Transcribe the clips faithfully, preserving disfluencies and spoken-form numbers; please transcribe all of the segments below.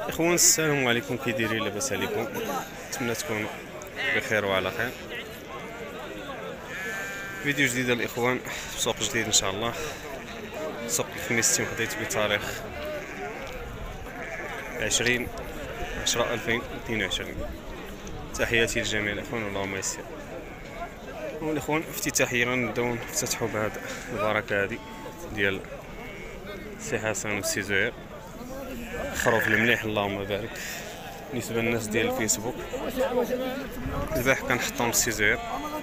اخوان السلام عليكم، كي دايرين؟ لاباس عليكم؟ نتمنى تكونوا بخير وعلى خير. فيديو جديد الاخوان، سوق جديد ان شاء الله. سوق الخميس تيم خديت بتاريخ عشرين عشرة ألفين واثنين وعشرين. تحياتي للجميع الاخوان، اللهم يسر. والاخوان افتتاحيا غنبداو نفتتحوا بهذا البركه هذه ديال سي حسن والسي زهير. خروف المليح اللهم بارك. بالنسبه للناس ديال الفيسبوك البارح كنحطهم السي زهير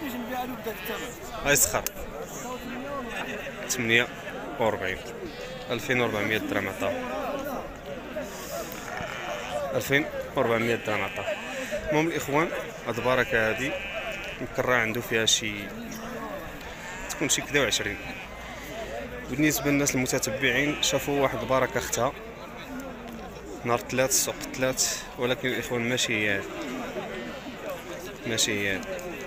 غيسخر ثمانية وأربعين ألفين وأربعمية درهم عطاه، ألفين وأربعمية درهم عطاه. المهم الاخوان هاد البركه هادي مكرة عنده فيها شي تكون شي كدا وعشرين. بالنسبه للناس المتتبعين شافوا واحد البركه اختها نهار ثلاث سوق ثلاث، ولكن الاخوان ماشي هي ماشي هي.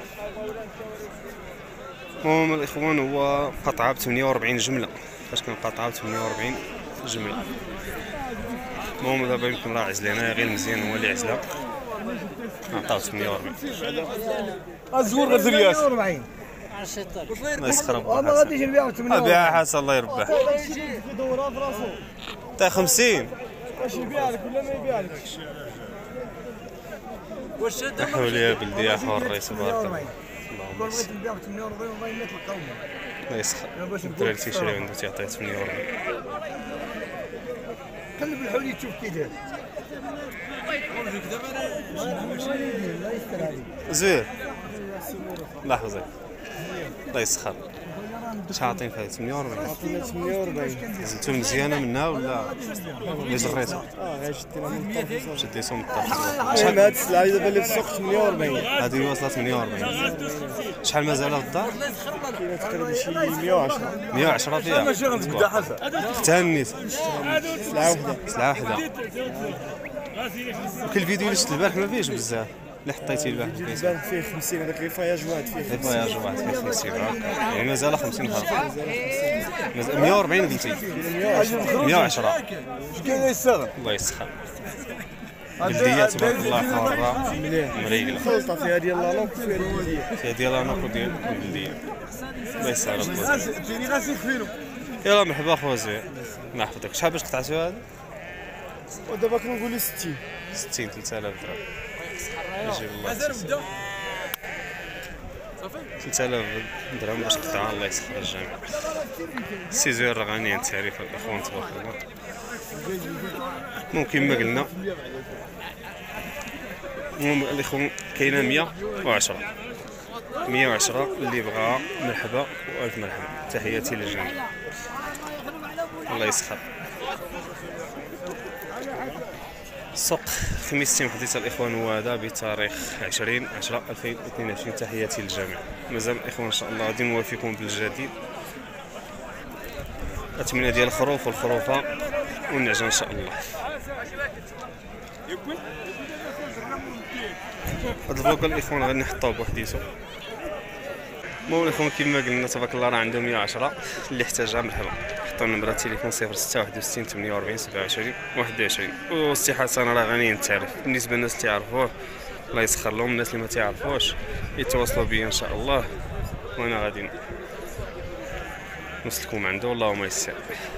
المهم الاخوان هو قطعه ب ثمانية وأربعين جمله، فاش كان قطعه ب ثمانية وأربعين جمله. المهم دابا يمكن راه عزلنا غير مزيان هو اللي عزلها، عطاو ثمانية وأربعين. الزور غير زرياس الله يسخر ما غاديش نبيعو ثمانية بها حسن الله يربح. في دوره في راسو تا خمسين واش يبيع لك ولا ما يبيع لك؟ واش شاد حول يا بلدي يا حور الرئيس بارك الله. كون بغيت نبيعو ثمانية وأربعين والله ما تلقاوهم. الله يسخر الدراري تيشريو عنده تيعطيه ثمانية وأربعين. قلب الحولي تشوف كي داير زوير الله يحفظك الله يسخر. شحال عاطين فيها ثمانية وأربعين؟ عطينا ثمانية وأربعين. زنتو مزيانه منها ولا اللي زغريتها؟ اه غير شدينا من الطرف. شديتو من الطرف. شحال هاد السلعه دابا اللي في السوق ثمانية وأربعين. هذه واصله ثمانية وأربعين. شحال مازال في الدار؟ كاينه تقريبا شي مية وعشرة. مية وعشرة فيها. ماشي غنتبدا حسن. اختها النيت سلعه وحده. سلعه وحده. كل فيديو اللي شفت البارح ما فيهش بزاف اللي حطيتي البارح في الفيسبوك. بان فيه خمسين، هذاك لي فياج واحد فيه غير فياج واحد فيه خمسين، يعني مازال خمسين خرف. مازال مية وأربعين قلتي؟ مية وعشرة. كاين يستغل الله يسخر. بلديه تبارك الله حاره مريقله. خلطه فيها ديال لالوك فيها البلديه. فيها ديال لانوك وديال البلديه. الله يسهل الله. فيني غاسي خفينو. يلا مرحبا خويا زوير، الله يحفظك. شحال باش قطعتو هذا؟ ودابا كنقولوا ستين. ستين ثلاثة آلاف درهم. يجيب الله ثلاثة آلاف درهم باش قطعها. الله يسخر الجميع. السي زوير راه غني عن التعريف الاخوان تبارك الله. ممكن ما قلنا. المهم الاخوان كاينه مية وعشرة مية وعشرة اللي بغاها مرحبا والف مرحبا. تحياتي للجميع الله يسخر. سوق خميس تيم حديث الاخوان هو هذا بتاريخ عشرين عشرة ألفين واثنين وعشرين. تحياتي للجميع. مازال الاخوان ان شاء الله غادي نوافيكم بالجديد. اتمنى ديال الخروف والخروفه والنعجه ان شاء الله. هاد الفلوق الاخوان غادي نحطوه بوحديتو. المهم الاخوان كما قلنا تبارك الله راه عندهم مية وعشرة اللي احتاجها مرحبا. حطوا نمرة التليفون صفر ستة واحد وستين ثمانية وأربعين سبعة وعشرين واحد وعشرين. والسي حسن راه غني التعريف. بالنسبه للناس تيعرفوه الله يسخر لهم، الناس اللي ما تيعرفوش يتواصلوا بيا ان شاء الله وانا غادي نوصلكم عنده. اللهم يسر.